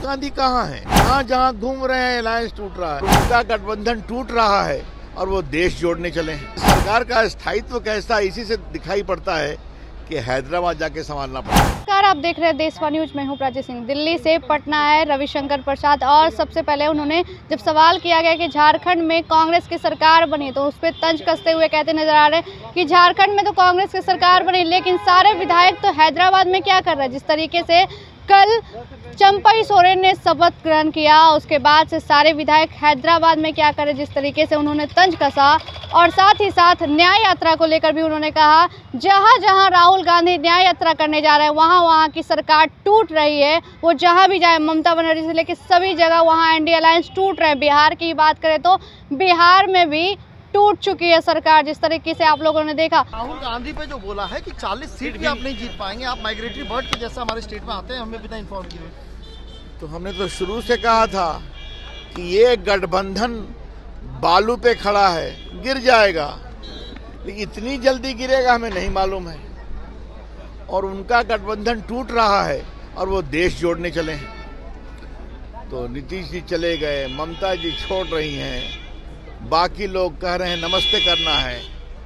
गांधी कहाँ हैं? जहाँ जहाँ घूम रहे हैं अलायंस टूट रहा है, उनका गठबंधन टूट रहा है और वो देश जोड़ने चले हैं। सरकार का स्थायित्व कैसा इसी से दिखाई पड़ता है कि हैदराबाद जाके संभालना पड़ा। नमस्कार, आप देख रहे हैं देशवा न्यूज। मैं हूं प्राची सिंह। दिल्ली से पटना आए रविशंकर प्रसाद और सबसे पहले उन्होंने जब सवाल किया गया कि झारखंड में कांग्रेस की सरकार बनी तो उस पर तंज कसते हुए कहते नजर आ रहे हैं कि झारखंड में तो कांग्रेस की सरकार बनी, लेकिन सारे विधायक तो हैदराबाद में क्या कर रहे हैं। जिस तरीके से कल चंपई सोरेन ने शपथ ग्रहण किया, उसके बाद से सारे विधायक हैदराबाद में क्या करें, जिस तरीके से उन्होंने तंज कसा। और साथ ही साथ न्याय यात्रा को लेकर भी उन्होंने कहा, जहां जहां राहुल गांधी न्याय यात्रा करने जा रहे हैं वहां वहां की सरकार टूट रही है। वो जहां भी जाए, ममता बनर्जी से लेकर सभी जगह वहां एनडीए अलायंस टूट रहे हैं। बिहार की बात करें तो बिहार में भी टूट चुकी है सरकार, जिस तरीके से आप लोगों ने देखा। राहुल गांधी पे जो बोला है कि 40 सीट भी आप नहीं जीत पाएंगे, आप माइग्रेटरी बर्ड के जैसा हमारे स्टेट में आते हैं, हमें बिना इन्फॉर्म किए। तो हमने तो शुरू से कहा था कि ये गठबंधन बालू पे खड़ा है, गिर जाएगा, लेकिन इतनी जल्दी गिरेगा हमें नहीं मालूम है। और उनका गठबंधन टूट रहा है और वो देश जोड़ने चले हैं। तो नीतीश जी चले गए, ममता जी छोड़ रही हैं, बाकी लोग कह रहे हैं नमस्ते करना है।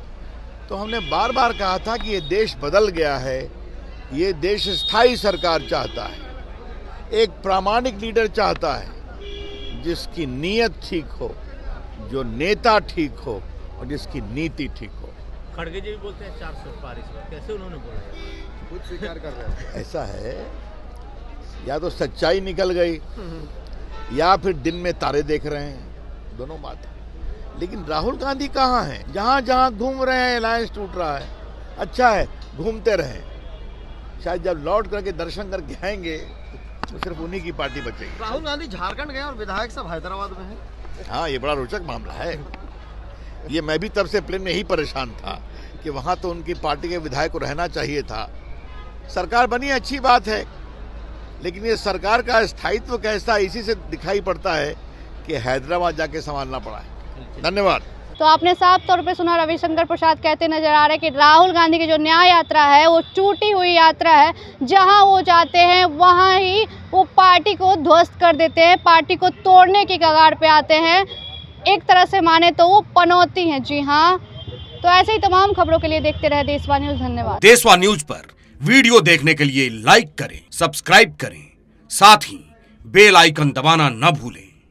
तो हमने बार बार कहा था कि ये देश बदल गया है, ये देश स्थायी सरकार चाहता है, एक प्रामाणिक लीडर चाहता है जिसकी नीयत ठीक हो, जो नेता ठीक हो और जिसकी नीति ठीक हो। खड़गे जी भी बोलते हैं 400 पार इस बार, कैसे उन्होंने बोला? खुद स्वीकार कर रहे हैं। ऐसा है, या तो सच्चाई निकल गई या फिर दिन में तारे देख रहे हैं, दोनों बात है। लेकिन राहुल गांधी कहाँ हैं? जहाँ जहाँ घूम रहे हैं अलायंस टूट रहा है। अच्छा है, घूमते रहें, शायद जब लौट करके दर्शन करके आएंगे तो सिर्फ उन्हीं की पार्टी बचेगी। राहुल गांधी झारखंड गए और विधायक सब हैदराबाद में हैं। हाँ, ये बड़ा रोचक मामला है। ये मैं भी तब से प्लेन में ही परेशान था कि वहाँ तो उनकी पार्टी के विधायक को रहना चाहिए था। सरकार बनी अच्छी बात है, लेकिन ये सरकार का स्थायित्व कैसा इसी से दिखाई पड़ता है कि हैदराबाद जाके संभालना पड़ा है। धन्यवाद। तो आपने साफ तौर पे सुना, रविशंकर प्रसाद कहते नजर आ रहे हैं कि राहुल गांधी की जो न्याय यात्रा है वो टूटी हुई यात्रा है। जहां वो जाते हैं वहां ही वो पार्टी को ध्वस्त कर देते हैं, पार्टी को तोड़ने की कगार पे आते हैं। एक तरह से माने तो वो पनौती हैं। जी हाँ, तो ऐसे ही तमाम खबरों के लिए देखते रहे देशवा न्यूज। धन्यवाद। देशवा न्यूज पर वीडियो देखने के लिए लाइक करें, सब्सक्राइब करें, साथ ही बेल आइकन दबाना न भूलें।